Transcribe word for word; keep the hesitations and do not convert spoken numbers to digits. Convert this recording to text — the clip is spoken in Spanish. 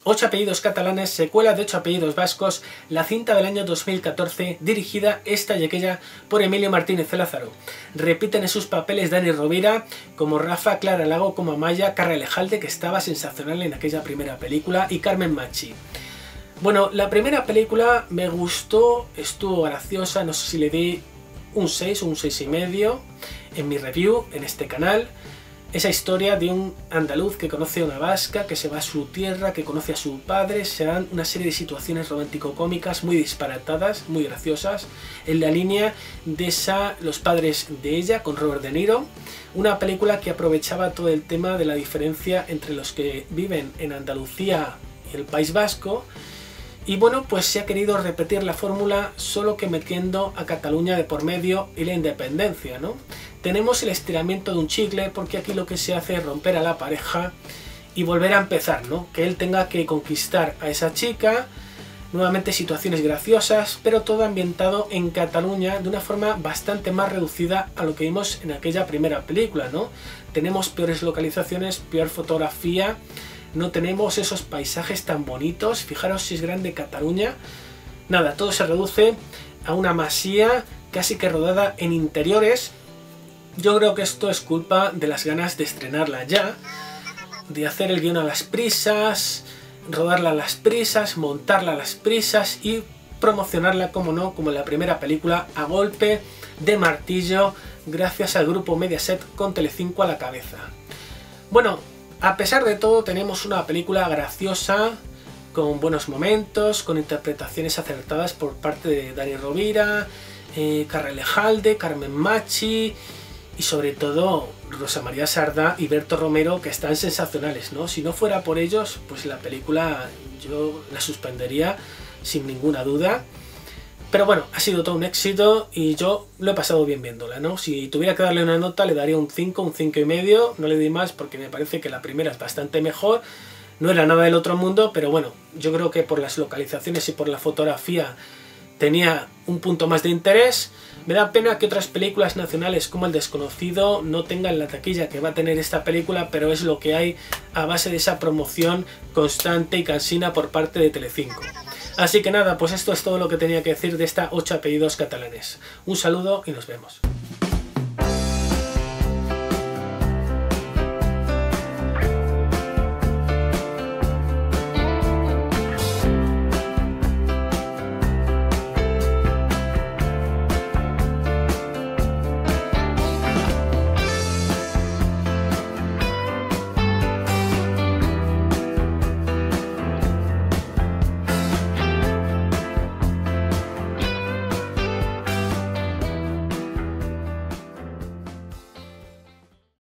Ocho apellidos catalanes, secuela de Ocho apellidos vascos, la cinta del año dos mil catorce, dirigida esta y aquella por Emilio Martínez Lázaro. Repiten en sus papeles Dani Rovira como Rafa, Clara Lago como Amaya, Carra Elejalde, que estaba sensacional en aquella primera película, y Carmen Machi. Bueno, la primera película me gustó, estuvo graciosa, no sé si le di un seis o un seis y medio en mi review en este canal. Esa historia de un andaluz que conoce a una vasca, que se va a su tierra, que conoce a su padre, se dan una serie de situaciones romántico-cómicas muy disparatadas, muy graciosas, en la línea de esa Los padres de ella, con Robert De Niro, una película que aprovechaba todo el tema de la diferencia entre los que viven en Andalucía y el País Vasco, y bueno, pues se ha querido repetir la fórmula, solo que metiendo a Cataluña de por medio y la independencia, ¿no? Tenemos el estiramiento de un chicle, porque aquí lo que se hace es romper a la pareja y volver a empezar, ¿no? Que él tenga que conquistar a esa chica, nuevamente situaciones graciosas, pero todo ambientado en Cataluña de una forma bastante más reducida a lo que vimos en aquella primera película, ¿no? Tenemos peores localizaciones, peor fotografía, no tenemos esos paisajes tan bonitos. Fijaros si es grande Cataluña. Nada, todo se reduce a una masía casi que rodada en interiores. Yo creo que esto es culpa de las ganas de estrenarla ya, de hacer el guión a las prisas, rodarla a las prisas, montarla a las prisas y promocionarla, como no, como en la primera película, a golpe de martillo, gracias al grupo Mediaset con Telecinco a la cabeza. Bueno, a pesar de todo tenemos una película graciosa, con buenos momentos, con interpretaciones acertadas por parte de Dani Rovira, eh, Carra Elejalde, Carmen Machi y sobre todo Rosa María Sardá y Berto Romero, que están sensacionales, ¿no? Si no fuera por ellos, pues la película yo la suspendería sin ninguna duda. Pero bueno, ha sido todo un éxito y yo lo he pasado bien viéndola, ¿no? Si tuviera que darle una nota le daría un cinco, un cinco y medio, no le di más porque me parece que la primera es bastante mejor. No era nada del otro mundo, pero bueno, yo creo que por las localizaciones y por la fotografía tenía un punto más de interés. Me da pena que otras películas nacionales como El Desconocido no tengan la taquilla que va a tener esta película, pero es lo que hay a base de esa promoción constante y cansina por parte de Telecinco. Así que nada, pues esto es todo lo que tenía que decir de esta Ocho apellidos catalanes. Un saludo y nos vemos.